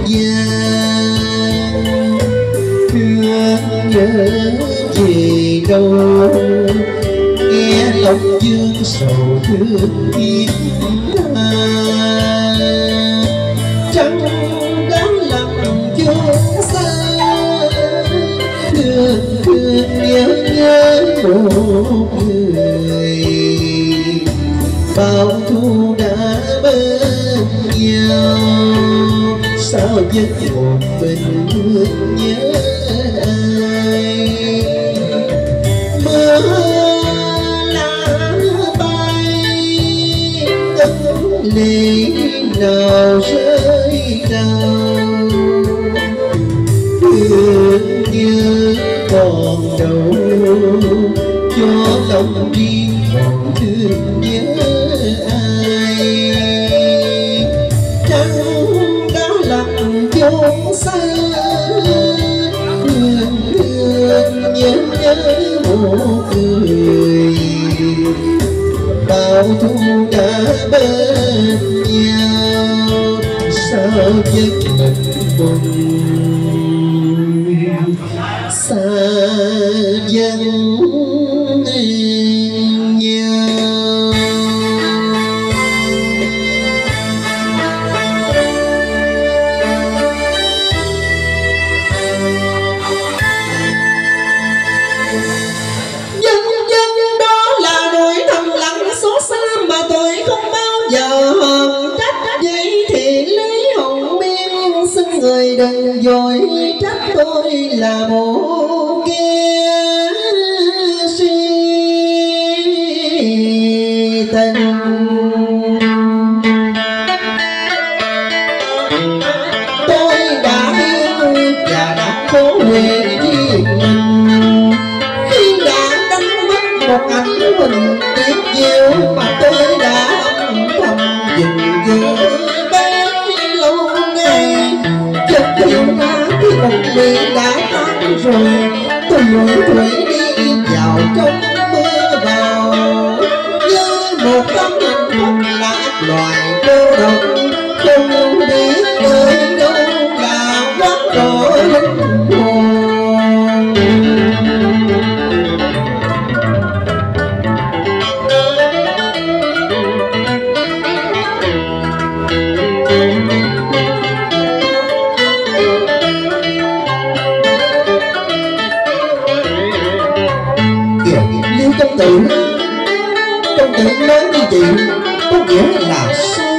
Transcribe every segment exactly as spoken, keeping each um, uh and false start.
gian. Thương nhớ gì đâu, nghe lòng dương sầu thương thiết tha. Chẳng đáng lòng chốn xa, thương thương nhớ nhớ một người. Bao thu đã bên nhau, sao vẫn một mình thương nhớ ai. Mưa lá bay ấm lệ nào rơi đau, thương nhớ còn đâu cho lòng riêng còn thương nhớ ai. Chẳng đã lặng chốn xa, thương thương nhớ nhớ một người. Bao thu đã bên nhau, sao giấc mình buồn xa dần nhau. Dân dân đó là nỗi thầm lặng xót xa mà tôi không bao giờ hờn trách. Vậy thì lý hồng biên xin người đừng vội trách tôi là một kẻ si tình. Tôi đã yêu và đã cố nguyện với mình, khi đã đánh mất một ảnh mình tiếc nhiều mà tôi đã âm thầm gìn giữ bấy lâu ngày. Chợt hiểu ra khi một miệng đã tan rồi, tôi lủi thủi đi vào trong mưa vào, như một tấm hạnh phúc lạc loài cô độc, không biết nơi đâu là quán đổ linh hồn. Công tử, công tử nói như vậy có nghĩa là sao?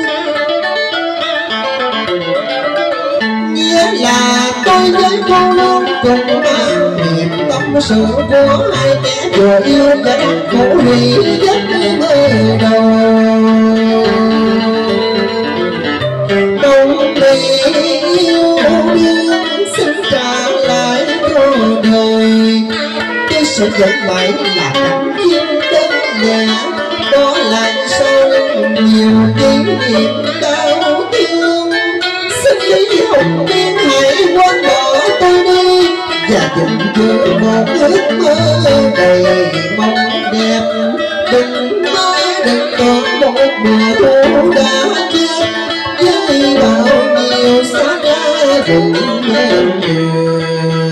Nghĩa là tôi với cô luôn cùng mang niềm tâm sự của hai kẻ vừa yêu và khổ hủy giấc mơ đầu. Đồng tình yêu đương xin trả lại cho đời, tôi sẽ vẫn mãi là cảnh duyên đơn lẻ. Đó là sau nhiều kỷ niệm đau thương, xin lý hồng biên hãy quên bỏ tôi đi và dừng giữ một ước mơ đầy mong đẹp. Đừng mơ đừng còn một mùa thu đã chết, với bao nhiêu xa ra rụng em người.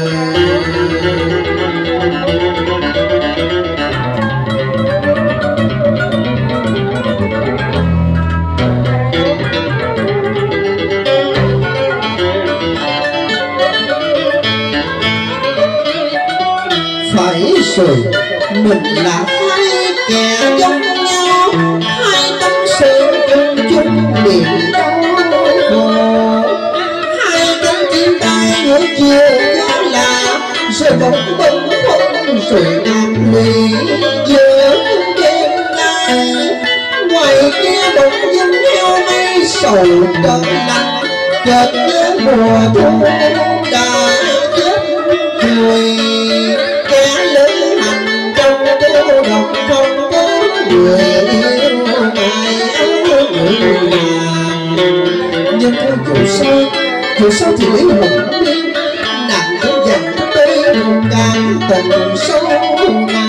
Phải rồi, mình là hai kẻ giống nhau, hai tâm sự chung chung niềm đau khổ. Hai cánh chim bay ngỡ chiều gió lạ, rồi bỗng bỗng không rồi nam ly giữa đêm nay. Ngoài kia bỗng dưng theo mây sầu trời lạnh, chợt nhớ mùa thu đã chết người. Kẻ lữ hành trong cô độc không có người yêu ai áo người nàng. Nhưng dù sao, dù sao thì lý hồng biên nàng vẫn dành tôi càng tình sâu.